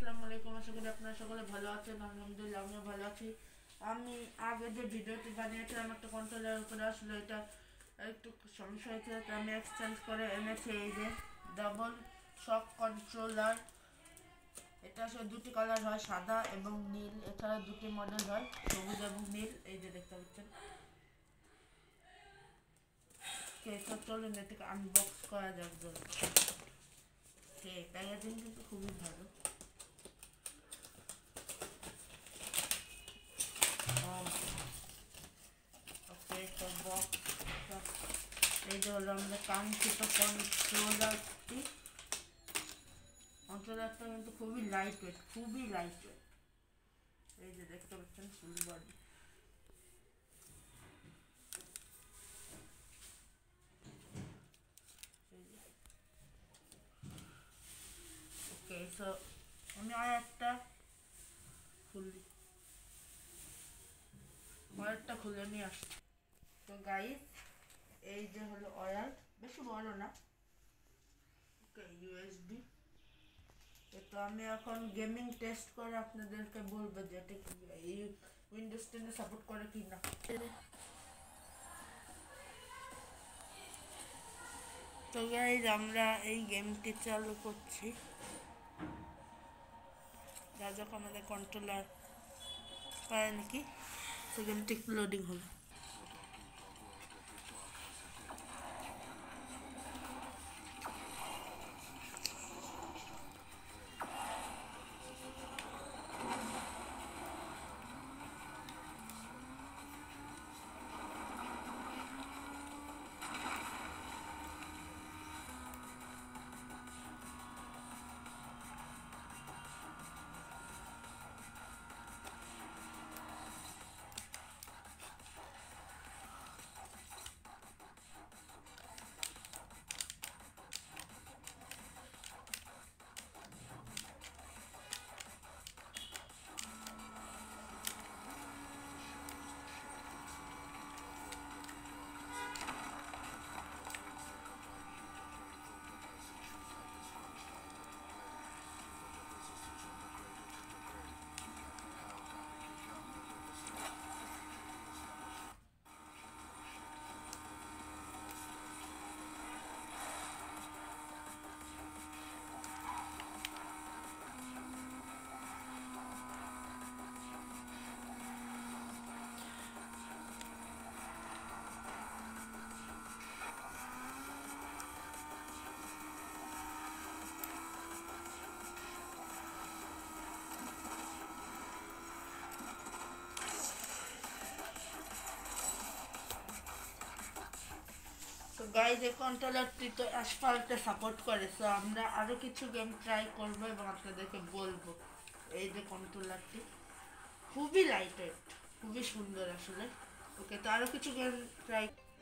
আসসালামু আলাইকুম। আশা করি আপনারা সকলে ভালো আছেন। আলহামদুলিল্লাহ আমিও ভালো আছি। আমি আগে যে ভিডিওটি বানিয়েছিলাম একটা কন্ট্রোলার উপরে, আসলে এটা একটু সমস্যা হয়েছে, তো আমি এক্সচেঞ্জ করে এনেছি এই যে ডাবল শক কন্ট্রোলার। এটা আসলে দুটি কালার হয়, সাদা এবং নীল, এছাড়া দুটি মডেল হয়, সবুজ এবং নীল। এই যে দেখতে পাচ্ছেন। তো চলুন এটাকে আনবক্স করা যাক। প্যাকেজিং কিন্তু খুবই ভালো। ওকে, তো বক্স, এই যে হলো আমাদের কাঙ্ক্ষিত কন্ট্রোলারটি। কন্ট্রোলারটা কিন্তু খুবই লাইট ওয়েট, খুবই লাইট ওয়েট। এই যে দেখতে পাচ্ছেন ফুল বডি। ওকে, সো আমি খুলি ওয়ারটা খুলে নিয়ে আসছি। তো গাইস, এই যে হলো ওয়ার, বেশি বড় না। Okay, USB. তো আমি এখন গেমিং টেস্ট করে আপনাদেরকে বলবো যে এটা এই উইন্ডোজ 10 সাপোর্ট করে কি না। তো গাইস, আমরা এই গেমটি চালু করছি। যা যখন আমাদের কন্ট্রোলার পায় নাকি, তো গেমটি লোডিং হলো। তো গাইজ, এই কন্ট্রোলারটি তো অ্যাসফাল্টে সাপোর্ট করে, সো আমরা আরও কিছু গেম ট্রাই করবো এবং আপনাদেরকে বলবো। এই যে কন্ট্রোলারটি খুবই লাইট ওয়েট, খুবই সুন্দর আসলে। ওকে, তো আরও কিছু গেম ট্রাই।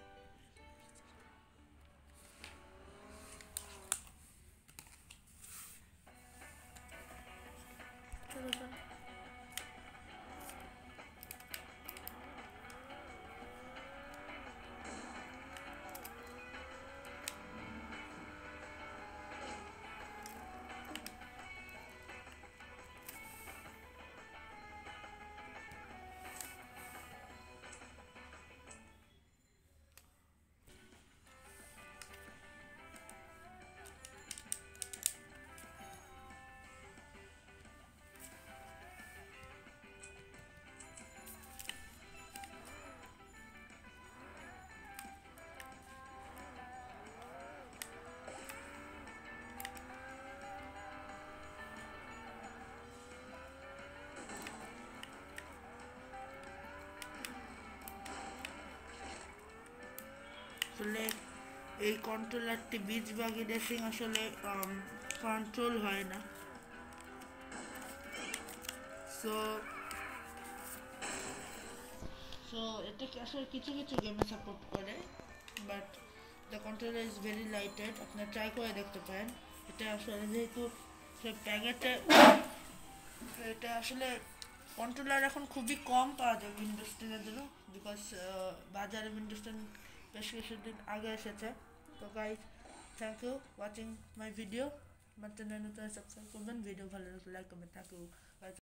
আসলে এই কন্ট্রোলারটি বীজবাগি রেসিং আসলে কন্ট্রোল হয় না। সো সো এটাকে আসলে কিছু কিছু গেমে সাপোর্ট করে, but the controller is very lighted. আপনারা ট্রাই করে দেখতে পারেন। এটা আসলে যেহেতু প্যাকেটে, এটা আসলে কন্ট্রোলার এখন খুবই কম পাওয়া যায় উইন্ডোজ 10-এর জন্য, বিকজ বাজারে উইন্ডোজ 10 বেশ কিছুদিন আগে এসেছে। তো guys, thank you watching my video. আমার চ্যানেল নতুন সাবস্ক্রাইব করবেন, ভিডিও ভালো লাগলে লাইক করবেন। Thank you.